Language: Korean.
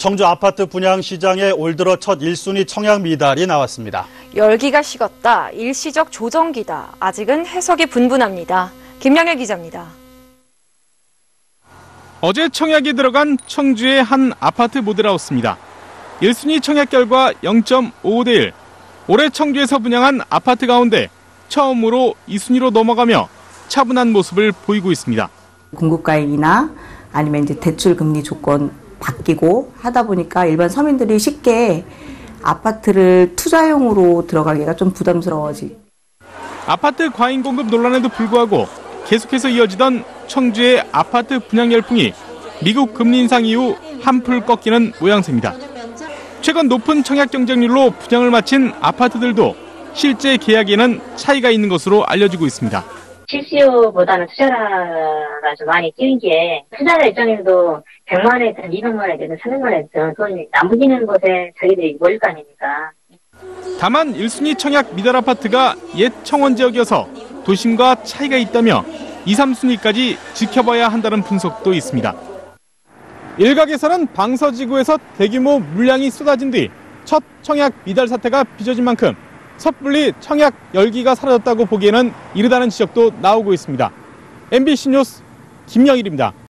청주 아파트 분양 시장에 올 들어 첫 1순위 청약 미달이 나왔습니다. 열기가 식었다, 일시적 조정기다. 아직은 해석이 분분합니다. 김양일 기자입니다. 어제 청약이 들어간 청주의 한 아파트 모델하우스입니다. 1순위 청약 결과 0.55대 1. 올해 청주에서 분양한 아파트 가운데 처음으로 2순위로 넘어가며 차분한 모습을 보이고 있습니다. 공급가액이나 아니면 이제 대출 금리 조건 바뀌고 하다 보니까 일반 서민들이 쉽게 아파트를 투자용으로 들어가기가 좀 부담스러워지. 아파트 과잉 공급 논란에도 불구하고 계속해서 이어지던 청주의 아파트 분양 열풍이 미국 금리 인상 이후 한풀 꺾이는 모양새입니다. 최근 높은 청약 경쟁률로 분양을 마친 아파트들도 실제 계약에는 차이가 있는 것으로 알려지고 있습니다. 실수요보다는 투자가 좀 많이 뛰는 게 투자자 입장에서도 100만 원이든 200만 원이든 300만 원이든 돈이 남기는 곳에 자기들이 몰릴 거 아닙니까? 다만 1순위 청약 미달 아파트가 옛 청원 지역이어서 도심과 차이가 있다며 2, 3순위까지 지켜봐야 한다는 분석도 있습니다. 일각에서는 방서지구에서 대규모 물량이 쏟아진 뒤 첫 청약 미달 사태가 빚어진 만큼 섣불리 청약 열기가 사라졌다고 보기에는 이르다는 지적도 나오고 있습니다. MBC 뉴스 김영일입니다.